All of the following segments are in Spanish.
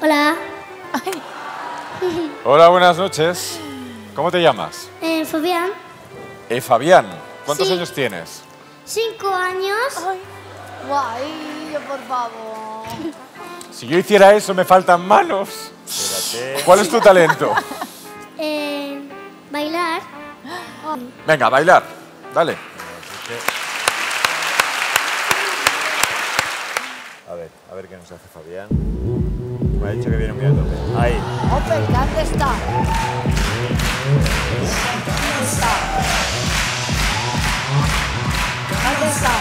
Hola. Hola, buenas noches. ¿Cómo te llamas? Fabián. Fabián. ¿Cuántos Sí. años tienes? 5 años. Ay, guay, por favor. Si yo hiciera eso, me faltan manos. Espérate. ¿Cuál es tu talento? Bailar. Venga, a bailar. Dale. A ver qué nos hace Fabián. Me ha dicho que viene muy a tope. Ahí. Hombre, ¿dónde está? ¿Dónde está?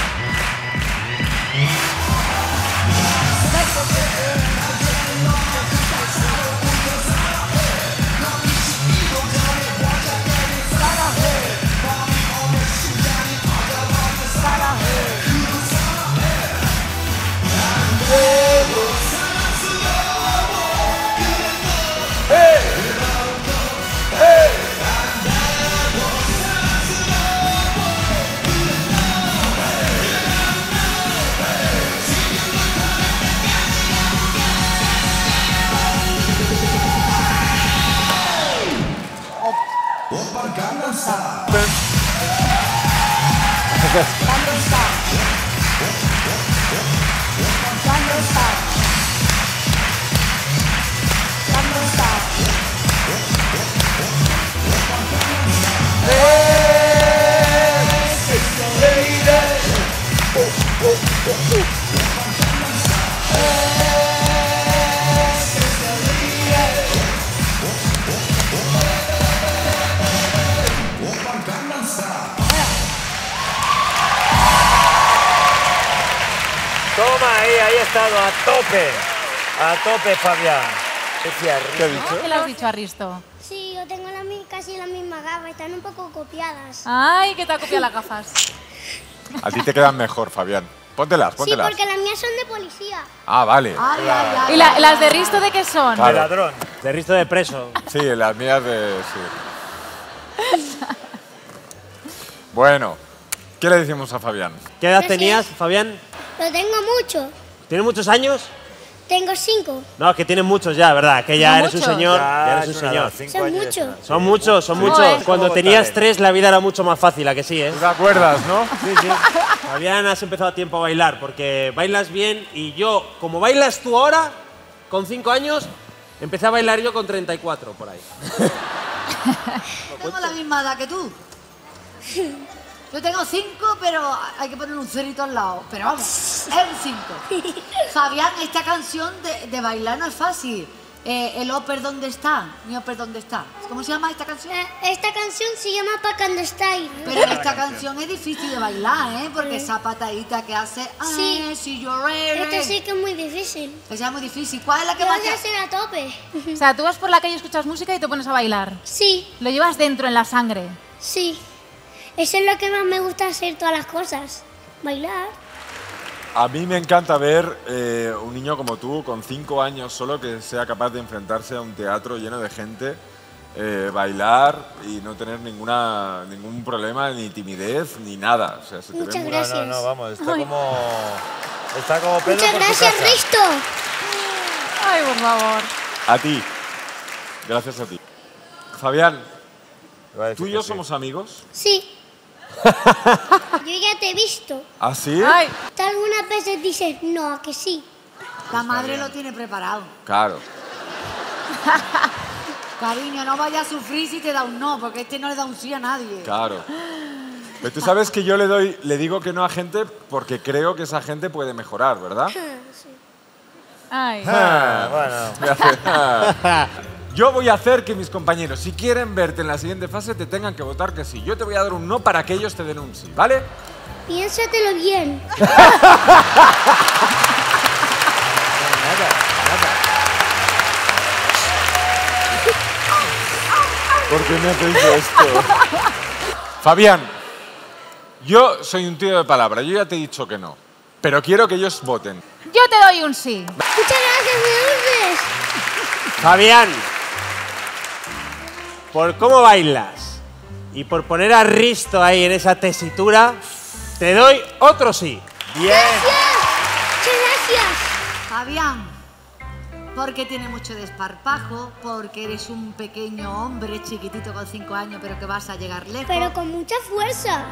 Toma, ahí ha estado a tope Fabián. ¿Qué ha dicho? ¿Qué le has dicho a Risto? Sí, yo tengo casi las mismas gafas, están un poco copiadas. Ay, que te ha copiado las gafas. A ti te quedan mejor, Fabián. Póntelas, Sí, póntelas. porque las mías son de policía. Ah, vale. Ay, ay, ay. ¿Y las de Risto de qué son? Claro. De ladrón. De Risto de preso. Sí, las mías de... Sí. Bueno, ¿qué le decimos a Fabián? ¿Qué edad Gracias. tenías, Fabián? Lo tengo mucho. ¿Tienes muchos años? Tengo 5. No, es que tienes muchos ya, ¿verdad? Que ya ¿Son eres un muchos? señor. Ya Ya eres un es una señor. edad, 5 Son años. muchos. Son muchos, son muchos. Joder. Cuando Como tenías talento. 3 la vida era mucho más fácil, ¿a que sí, eh? ¿Tú te acuerdas, no? Sí, sí. Fabián, has empezado a tiempo a bailar porque bailas bien y yo, como bailas tú ahora, con 5 años, empecé a bailar yo con 34 por ahí. Tengo la misma edad que tú. Yo tengo 5, pero hay que poner un cerito al lado. Pero vamos, es un 5. Fabián, esta canción de bailar no es fácil. El Oper, ¿dónde está? Mi Oper, ¿dónde está? ¿Cómo se llama esta canción? Esta canción se llama Pa' Cuando Style. Pero esta canción es difícil de bailar, ¿eh? Porque esa patadita que hace... Sí. Ay, si yo ready. Esta sí que es muy difícil. Esa es muy difícil. ¿Cuál es la que Te más vas a te... hacer a tope. O sea, tú vas por la calle, escuchas música y te pones a bailar. Sí, Lo llevas dentro, en la sangre. sí. Eso es lo que más me gusta hacer todas las cosas. Bailar. A mí me encanta ver un niño como tú, con 5 años solo, que sea capaz de enfrentarse a un teatro lleno de gente, bailar y no tener ningún problema, ni timidez, ni nada. O sea, se te ve Muchas muy- gracias. No, vamos, está como... Está como Pedro Muchas por su gracias, casa. Risto. Ay, por favor. A ti. Gracias a ti. Fabián, Iba a decir ¿tú y que yo sí. somos amigos? Sí. Yo ya te he visto. ¿Ah, sí? Ay, Tú algunas veces dices no, a que sí. La madre lo tiene preparado. Claro. Cariño, no vayas a sufrir si te da un no, porque este no le da un sí a nadie. Claro. Pero tú sabes que yo le digo que no a gente porque creo que esa gente puede mejorar, ¿verdad? ay. Ah, bueno. Me hace- Yo voy a hacer que mis compañeros, si quieren verte en la siguiente fase, te tengan que votar que sí. Yo te voy a dar un no para que ellos te den un sí, ¿vale? Piénsatelo bien. ¿Por qué me hacéis esto? Fabián, yo soy un tío de palabra. Yo ya te he dicho que no. Pero quiero que ellos voten. Yo te doy un sí. Muchas gracias, me dulces. Fabián, por cómo bailas y por poner a Risto ahí en esa tesitura, te doy otro sí. Bien. Muchas gracias. Fabián, porque tiene mucho desparpajo, porque eres un pequeño hombre chiquitito con 5 años, pero que vas a llegar lejos. Pero con mucha fuerza.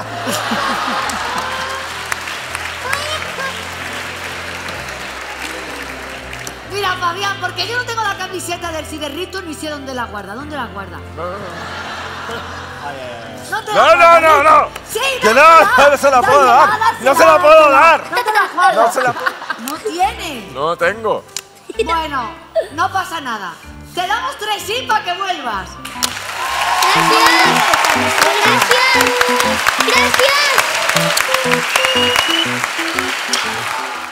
Mira, Fabián, porque yo no tengo la camiseta del cigarrito ni sé dónde la guarda. ¿Dónde la guarda? No te la guarda. No. Sí, Que dásela, no se la puedo dásela, dar. dásela, No se la puedo dásela. dar. No te la guarda. No se la No tiene. No tengo. Bueno, no pasa nada. Te damos 3 sí para que vuelvas. Gracias. Gracias.